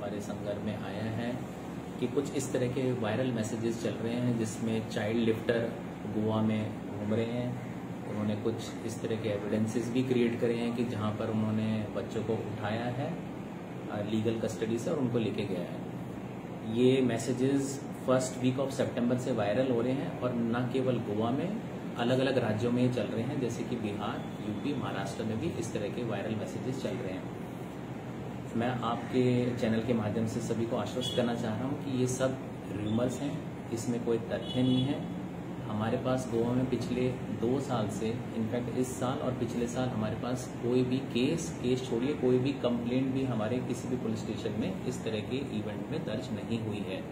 हमारे संदर्भ में आया है कि कुछ इस तरह के वायरल मैसेजेस चल रहे हैं जिसमें चाइल्ड लिफ्टर गोवा में घूम रहे हैं। उन्होंने कुछ इस तरह के एविडेंसेस भी क्रिएट करे हैं कि जहां पर उन्होंने बच्चों को उठाया है लीगल कस्टडी से और उनको लेके गया है। ये मैसेजेस फर्स्ट वीक ऑफ सितंबर से वायरल हो रहे हैं और न केवल गोवा में, अलग अलग राज्यों में ये चल रहे हैं, जैसे कि बिहार, यूपी, महाराष्ट्र में भी इस तरह के वायरल मैसेजेस चल रहे हैं। मैं आपके चैनल के माध्यम से सभी को आश्वस्त करना चाह रहा हूँ कि ये सब रूमर्स हैं, इसमें कोई तथ्य नहीं है। हमारे पास गोवा में पिछले 2 साल से, इनफैक्ट इस साल और पिछले साल, हमारे पास कोई भी केस छोड़िए कोई भी कंप्लेंट भी हमारे किसी भी पुलिस स्टेशन में इस तरह के इवेंट में दर्ज नहीं हुई है।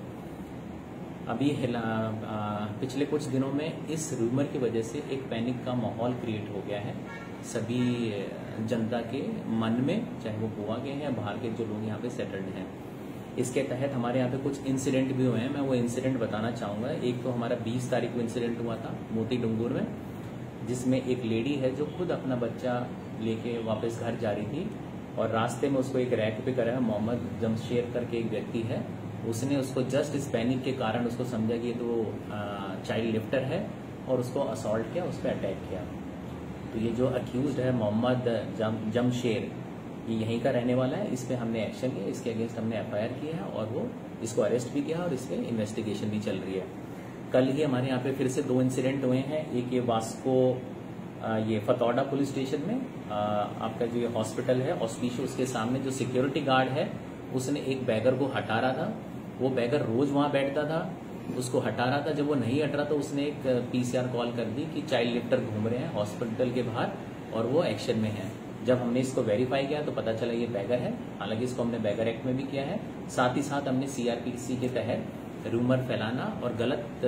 अभी पिछले कुछ दिनों में इस रूमर की वजह से एक पैनिक का माहौल क्रिएट हो गया है सभी जनता के मन में, चाहे वो गोवा के हैं या बाहर के जो लोग यहाँ पे सेटल्ड हैं। इसके तहत हमारे यहाँ पे कुछ इंसिडेंट भी हुए हैं, मैं वो इंसिडेंट बताना चाहूंगा। एक तो हमारा 20 तारीख को इंसिडेंट हुआ था मोती डूंगुर में, जिसमें एक लेडी है जो खुद अपना बच्चा लेके वापस घर जा रही थी और रास्ते में उसको एक रैक पे करा है, मोहम्मद जमशेर करके एक व्यक्ति है, उसने उसको जस्ट इस पैनिक के कारण उसको समझा कि ये तो चाइल्ड लिफ्टर है और उसको असॉल्ट किया, उस पर अटैक किया। तो ये जो अक्यूज्ड है मोहम्मद जमशेर, ये यहीं का रहने वाला है। इस पे हमने एक्शन लिया, इसके अगेंस्ट हमने एफआईआर किया है और वो इसको अरेस्ट भी किया और इस पे इन्वेस्टिगेशन भी चल रही है। कल ही हमारे यहाँ पे फिर से 2 इंसिडेंट हुए हैं। एक ये वास्को, ये फतौडा पुलिस स्टेशन में आपका जो ये हॉस्पिटल है ऑस्पिशियो, उसके सामने जो सिक्योरिटी गार्ड है उसने एक बैगर को हटा रहा था। वो बैगर रोज वहां बैठता था, उसको हटा रहा था। जब वो नहीं हट रहा तो उसने एक पीसीआर कॉल कर दी कि चाइल्ड लिफ्टर घूम रहे हैं हॉस्पिटल के बाहर और वो एक्शन में है। जब हमने इसको वेरीफाई किया तो पता चला ये बैगर है। हालांकि इसको हमने बैगर एक्ट में भी किया है। साथ ही साथ हमने सीआरपीसी के तहत रूमर फैलाना और गलत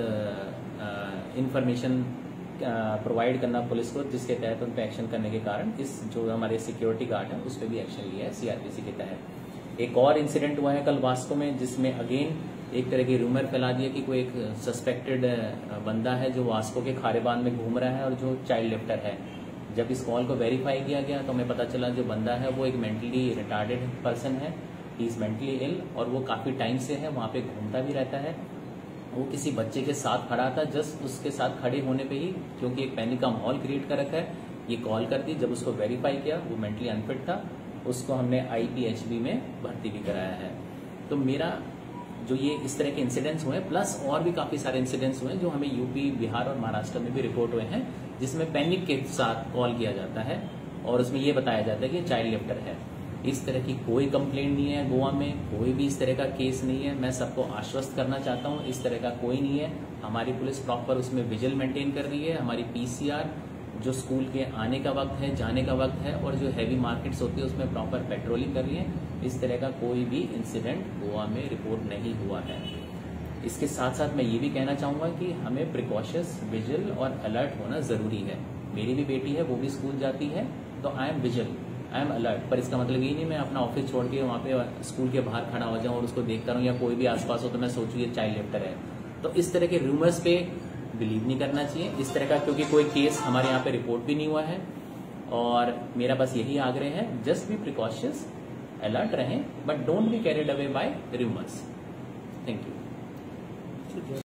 इंफॉर्मेशन प्रोवाइड करना पुलिस को, जिसके तहत उन पर एक्शन करने के कारण इस जो हमारे सिक्योरिटी गार्ड है उस पर भी एक्शन लिया है सीआरपीसी के तहत। एक और इंसिडेंट हुआ है कल वास्को में, जिसमें अगेन एक तरह की रूमर फैला दिया कि कोई एक सस्पेक्टेड बंदा है जो वास्को के खारेबान में घूम रहा है और जो चाइल्ड लिफ्टर है। जब इस कॉल को वेरीफाई किया गया तो हमें पता चला जो बंदा है वो एक मेंटली रिटार्डेड पर्सन है, ही इज मेंटली इल और वो काफी टाइम से है वहां पे घूमता भी रहता है। वो किसी बच्चे के साथ खड़ा था, जस्ट उसके साथ खड़े होने पे ही, क्योंकि एक पैनिक का माहौल क्रिएट कर रखा है, ये कॉल कर दी। जब उसको वेरीफाई किया वो मेंटली अनफिट था, उसको हमने आईपीएचबी में भर्ती भी कराया है। तो मेरा जो ये इस तरह के इंसिडेंट्स हुए प्लस और भी काफी सारे इंसिडेंट्स हुए जो हमें यूपी, बिहार और महाराष्ट्र में भी रिपोर्ट हुए हैं, जिसमें पैनिक के साथ कॉल किया जाता है और उसमें ये बताया जाता है कि चाइल्ड लिफ्टर है। इस तरह की कोई कंप्लेंट नहीं है गोवा में, कोई भी इस तरह का केस नहीं है। मैं सबको आश्वस्त करना चाहता हूँ इस तरह का कोई नहीं है। हमारी पुलिस प्रॉपर उसमें विजिल मेंटेन कर रही है। हमारी पीसीआर जो स्कूल के आने का वक्त है, जाने का वक्त है और जो हैवी मार्केट्स होती है उसमें प्रॉपर पेट्रोलिंग कर रही है। इस तरह का कोई भी इंसिडेंट गोवा में रिपोर्ट नहीं हुआ है। इसके साथ साथ मैं ये भी कहना चाहूंगा कि हमें प्रिकॉशंस, विजिल और अलर्ट होना जरूरी है। मेरी भी बेटी है, वो भी स्कूल जाती है, तो I am vigil, I am alert. पर इसका मतलब ये नहीं मैं अपना ऑफिस छोड़ के वहां पे स्कूल के बाहर खड़ा हो जाऊं और उसको देखता रहूं या कोई भी आसपास हो तो मैं सोचूं ये चाइल्ड लिफ्टर है। तो इस तरह के रूमर्स पे बिलीव नहीं करना चाहिए इस तरह का, क्योंकि कोई केस हमारे यहाँ पे रिपोर्ट भी नहीं हुआ है। और मेरा बस यही आग्रह है, जस्ट बी प्रिकॉशियस, अलर्ट रहें, but don't be carried away by rumours. Thank you.